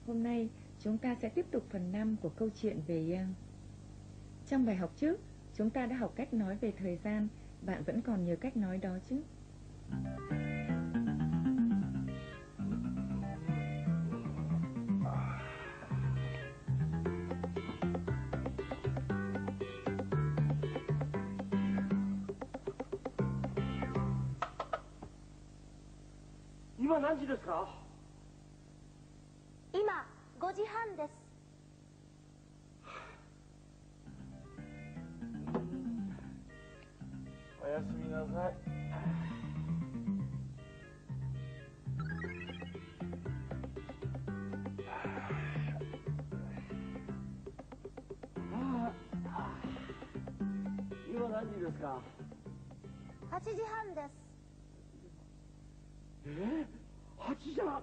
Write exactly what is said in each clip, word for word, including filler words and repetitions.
Hôm nay chúng ta sẽ tiếp tục phần năm của câu chuyện về Yang. Trong bài học trước, chúng ta đã học cách nói về thời gian. Bạn vẫn còn nhớ cách nói đó chứ? 今何時ですか？ 今ごじはんです。 おやすみなさい。今何時ですか？ はちじはんです。 えー、はちじゃん。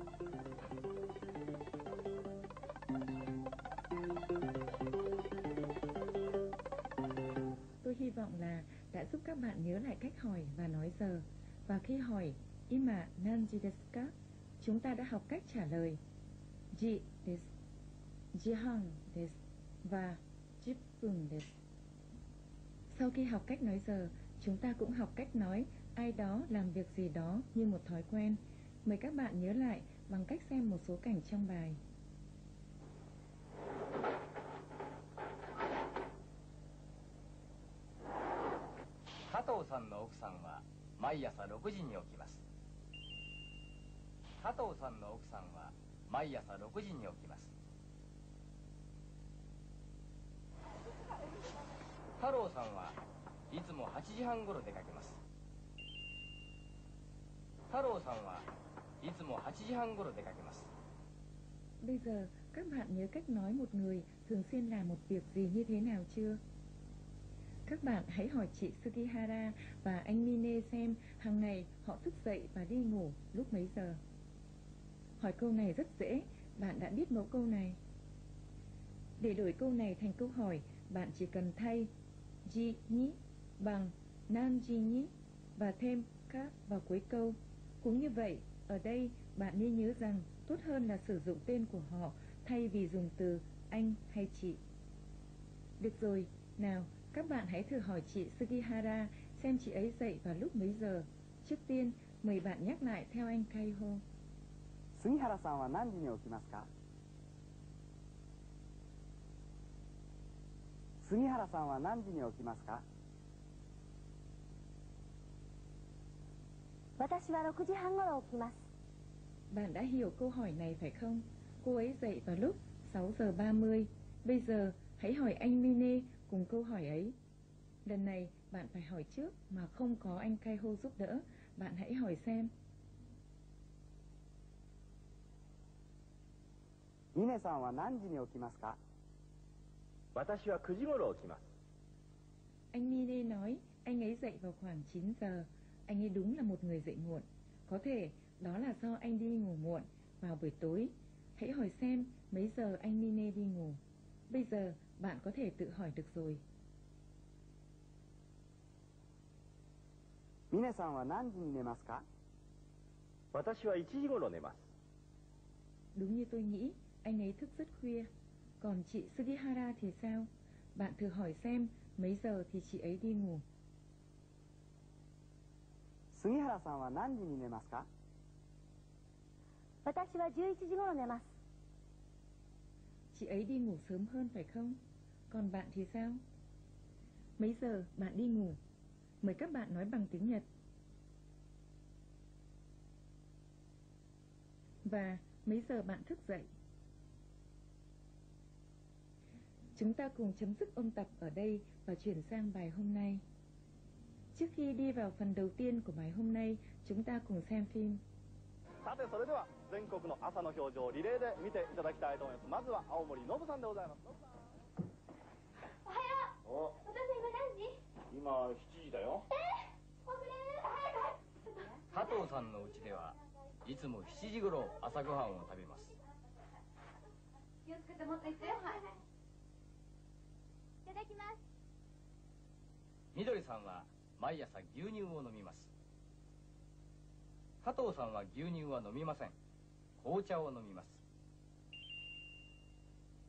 Tôi hy vọng là đã giúp các bạn nhớ lại cách hỏi và nói giờ. Và khi hỏi Ima nanji desu ka, chúng ta đã học cách trả lời ji desu, jihan desu và jippun desu. Sau khi học cách nói giờ, chúng ta cũng học cách nói ai đó làm việc gì đó như một thói quen. Mời các bạn nhớ lại bằng cách xem một số cảnh trong bài. Katoさんの奥さんは毎朝ろくじに起きます。加藤さんの奥さんは毎朝ろくじに起きます。太郎さんはいつもはちじはんごろ出かけます。太郎さんはいつもはちじはんごろ出かけます。 Bây giờ các bạn nhớ cách nói một người thường xuyên làm một việc gì như thế nào chưa? Các bạn hãy hỏi chị Sugihara và anh Mine xem hàng ngày họ thức dậy và đi ngủ lúc mấy giờ. Hỏi câu này rất dễ, bạn đã biết mẫu câu này. Để đổi câu này thành câu hỏi, bạn chỉ cần thay ji ni bằng nanji ni và thêm ka vào cuối câu. Cũng như vậy, ở đây bạn nên nhớ rằng tốt hơn là sử dụng tên của họ thay vì dùng từ anh hay chị. Được rồi, nào các bạn hãy thử hỏi chị Sugihara xem chị ấy dậy vào lúc mấy giờ. Trước tiên, mời bạn nhắc lại theo anh Kaiho. Sugiharaさんは何時に起きますか？杉原さんは何時に起きますか？ 私はろくじはんごろ起きます。 Bạn đã hiểu câu hỏi này phải không? Cô ấy dậy vào lúc sáu giờ ba mươi. Bây giờ hãy hỏi anh Mine cùng câu hỏi ấy. Lần này bạn phải hỏi trước mà không có anh Kaiho giúp đỡ. Bạn hãy hỏi xem. Mineさんは何時に起きますか？ 私はくじごろ起きます。 Anh Mine nói anh ấy dậy vào khoảng chín giờ. Anh ấy đúng là một người dậy muộn. Có thể đó là do anh đi ngủ muộn vào buổi tối. Hãy hỏi xem mấy giờ anh Mine đi ngủ. Bây giờ bạn có thể tự hỏi được rồi. Mineさんは何時に寝ますか？ 私はいちじごろ寝ます。 Đúng như tôi nghĩ, anh ấy thức rất khuya. Còn chị Sugihara thì sao? Bạn thử hỏi xem mấy giờ thì chị ấy đi ngủ. 杉原さんは何時に寝ますか？ 私はじゅういちじごろ寝ます。 Chị ấy đi ngủ sớm hơn phải không? Còn bạn thì sao? Mấy giờ bạn đi ngủ? Mời các bạn nói bằng tiếng Nhật. Và mấy giờ bạn thức dậy? Chúng ta cùng chấm dứt ôn tập ở đây và chuyển sang bài hôm nay. Trước khi đi vào phần đầu tiên của bài hôm nay, chúng ta cùng xem phim. さてそれでは全国の朝の表情をリレーで見ていただきたいと思います。まずは青森のぶさんでございます。 おはよう。お父さん今何時？ 今しちじだよ。 えー、遅れる。早く。 加藤さんの家ではいつもしちじごろ朝ごはんを食べます。 気をつけて持って行ってよ。はい。いただきます。 みどりさんは毎朝牛乳を飲みます。加藤さんは牛乳は飲みません。紅茶を飲みます。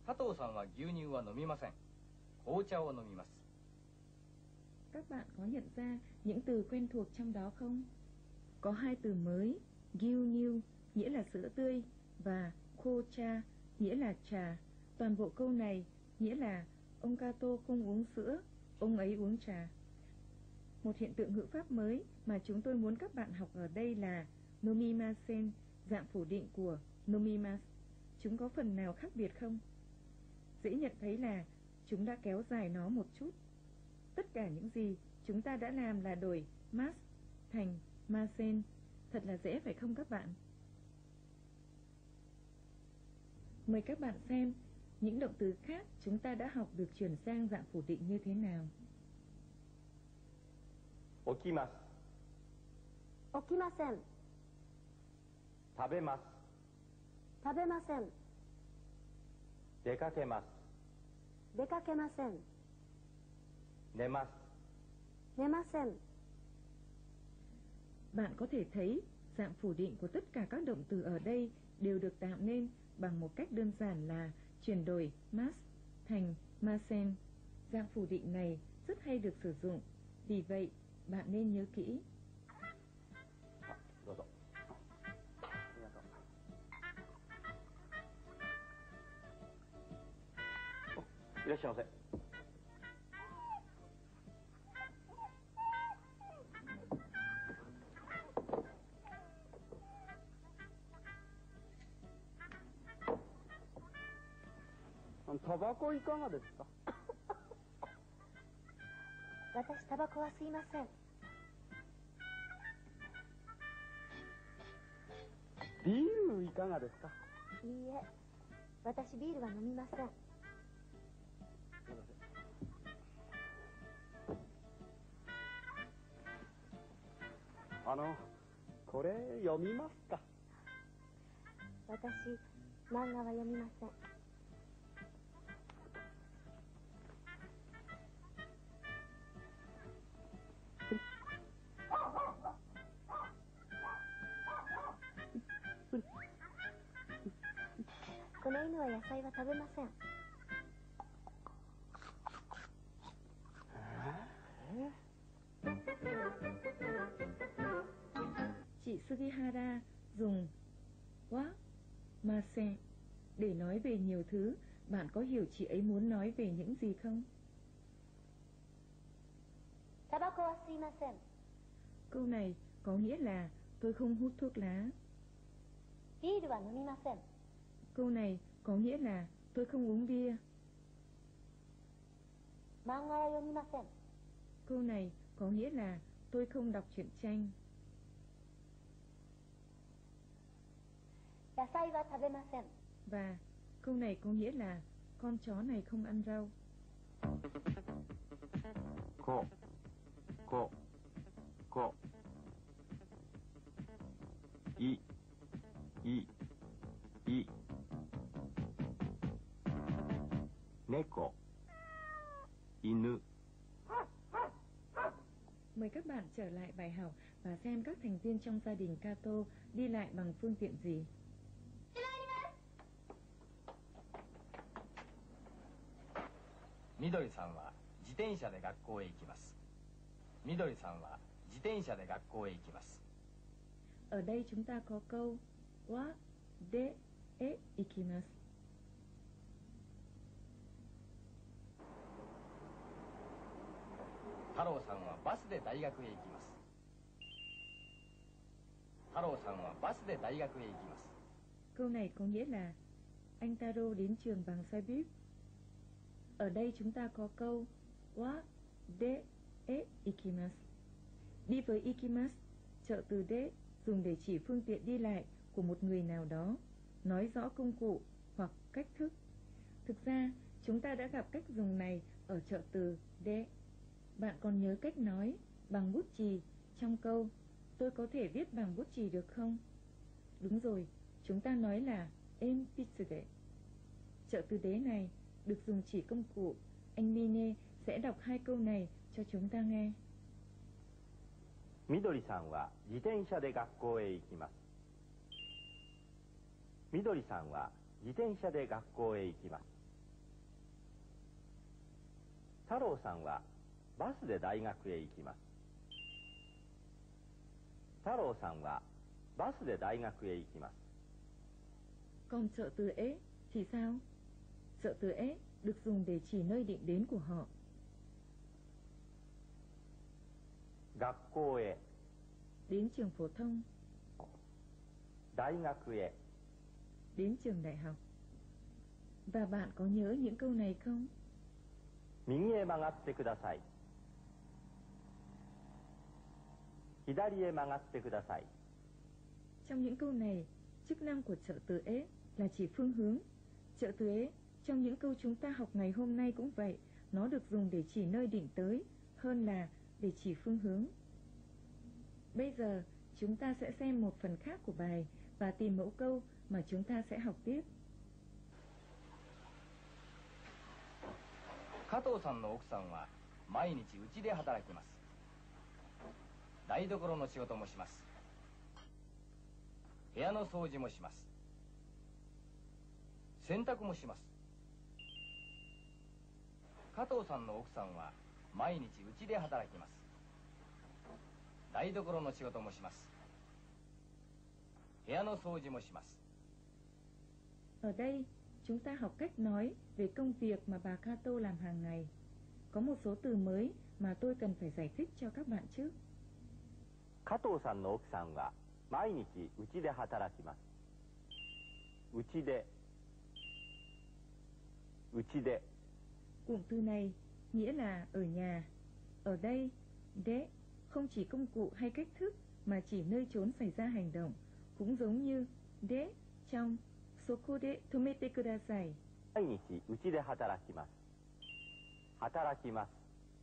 加藤さんは牛乳は飲みません。紅茶を飲みます。 Các bạn có nhận ra những từ quen thuộc trong đó không? Có hai từ mới, gyunyu nghĩa là sữa tươi và kocha nghĩa là trà. Toàn bộ câu này nghĩa là ông Kato không uống sữa, ông ấy uống trà. Một hiện tượng ngữ pháp mới mà chúng tôi muốn các bạn học ở đây là nomimasen, dạng phủ định của nomimasu. Chúng có phần nào khác biệt không? Dễ nhận thấy là chúng đã kéo dài nó một chút. Tất cả những gì chúng ta đã làm là đổi mas thành masen. Thật là dễ phải không các bạn? Mời các bạn xem những động từ khác chúng ta đã học được chuyển sang dạng phủ định như thế nào. 起きます。 起きません。 食べます。 食べません。 出かけます。 出かけません。 寝ます。 寝ません。 Bạn có thể thấy dạng phủ định của tất cả các động từ ở đây đều được tạo nên bằng một cách đơn giản là chuyển đổi mas thành masen. Dạng phủ định này rất hay được sử dụng, vì vậy bạn nên nhớ kỹ. どうぞ。いらっしゃいませ。 タバコいかがですか？ 私タバコは吸いません。 ビールいかがですか？ いいえ、私ビールは飲みません。 あのこれ読みますか？ 私漫画は読みません。この犬は野菜は食べません。 Chị Sugihara dùng wa masen để nói về nhiều thứ. Bạn có hiểu chị ấy muốn nói về những gì không? タバコは吸いません。 Câu này có nghĩa là tôi không hút thuốc lá. ビールは飲みません。 Câu này có nghĩa là tôi không uống bia. 漫画は読みません。 Câu này có nghĩa là tôi không đọc truyện tranh. 野菜は食べません。 Và câu này có nghĩa là con chó này không ăn rau. こ、こ、こ。い、い、い。猫、犬。 Mời các bạn trở lại bài học và xem các thành viên trong gia đình Kato đi lại bằng phương tiện gì. みどりさんは自転車で学校へ行きます。みどりさんは自転車で学校へ行きます。 Ở đây chúng ta có câu wa de e ikimasu. 太郎さんはバスで大学へ行きます。太郎さんはバスで大学へ行きます。 Câu này có nghĩa là anh Taro đến trường bằng xe buýt. Ở đây chúng ta có câu wa de e ikimasu. Đi với ikimasu, trợ từ de dùng để chỉ phương tiện đi lại của một người nào đó, nói rõ công cụ hoặc cách thức. Thực ra, chúng ta đã gặp cách dùng này ở trợ từ de. Bạn còn nhớ cách nói bằng bút chì trong câu tôi có thể viết bằng bút chì được không? Đúng rồi, chúng ta nói là enpitsude. Trợ từ đế này được dùng chỉ công cụ. Anh Mine sẽ đọc hai câu này cho chúng ta nghe. みどりさんは自転車で学校へ行きます。みどりさんは自転車で学校へ行きます。 太郎さんはバスで大学へ行きます。太郎さんはバスで大学へ行きます。 Còn trợ từ ế thì sao? Trợ từ ế được dùng để chỉ nơi định đến của họ. 学校へ、 Đến trường phổ thông, 大学へ、 đến trường đại học. Và bạn có nhớ những câu này không? 右へ曲がってください。左へ曲がってください。 Trong những câu này, chức năng của trợ từ ế là chỉ phương hướng. Trợ từ ế trong những câu chúng ta học ngày hôm nay cũng vậy, nó được dùng để chỉ nơi định tới hơn là để chỉ phương hướng. Bây giờ, chúng ta sẽ xem một phần khác của bài và tìm mẫu câu mà chúng ta sẽ học tiếp. 加藤さんの奥さんは毎日うちで働きます。台所の仕事もします。部屋の掃除もします。洗濯もします。加藤さんの奥さんは毎日うちで働きます。台所の仕事もします。部屋の掃除もします。 Ở đây, chúng ta học cách nói về công việc mà bà Kato làm hàng ngày. Có một số từ mới mà tôi cần phải giải thích cho các bạn trước. 加藤さんの奥さんは毎日うちで働きます。うちで、うちで。 Cụm từ này nghĩa là ở nhà. Ở đây, de không chỉ công cụ hay cách thức mà chỉ nơi trốn xảy ra hành động, cũng giống như de trong soko de tomete kudasai. 毎日うちで働きます。働きます。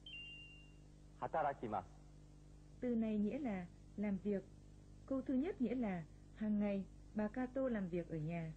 働きます。 Từ này nghĩa là làm việc. Câu thứ nhất nghĩa là hàng ngày bà Kato làm việc ở nhà.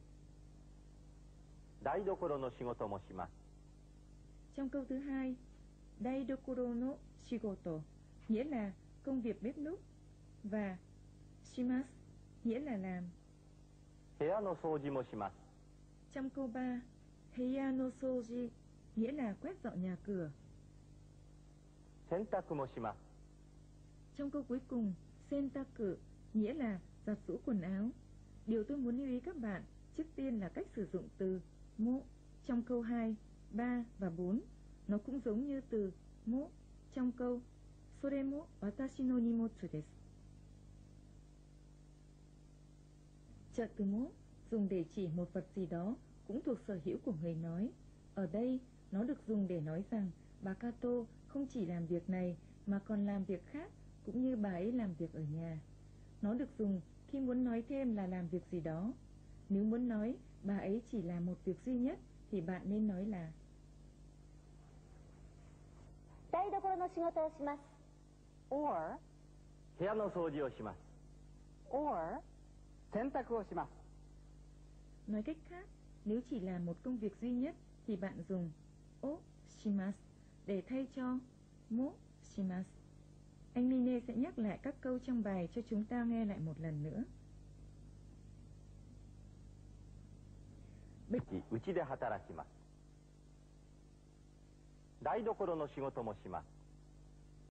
台所の仕事もします。 Trong câu thứ hai, daidokoro no shigoto nghĩa là công việc bếp núc và shimasu nghĩa là làm. 部屋の掃除もします。 Trong câu ba, heya no soji nghĩa là quét dọn nhà cửa. 洗濯もします。 Trong câu cuối cùng, sentaku nghĩa là giặt giũ quần áo. Điều tôi muốn lưu ý các bạn trước tiên là cách sử dụng từ mo trong câu hai, ba và bốn. Nó cũng giống như từ mo trong câu sore mo watashi no nimotsu desu. Trợ từ mo dùng để chỉ một vật gì đó cũng thuộc sở hữu của người nói. Ở đây, nó được dùng để nói rằng bà Kato không chỉ làm việc này mà còn làm việc khác, cũng như bà ấy làm việc ở nhà. Nó được dùng khi muốn nói thêm là làm việc gì đó. Nếu muốn nói bà ấy chỉ làm một việc duy nhất thì bạn nên nói là 台所の仕事をします。or 部屋の掃除をします。 or 洗濯をします。 Nói cách khác, nếu chỉ làm một công việc duy nhất thì bạn dùng o shimasu để thay cho mo shimasu. Anh Mine sẽ nhắc lại các câu trong bài cho chúng ta nghe lại một lần nữa. うちで働きます。台所の仕事もします。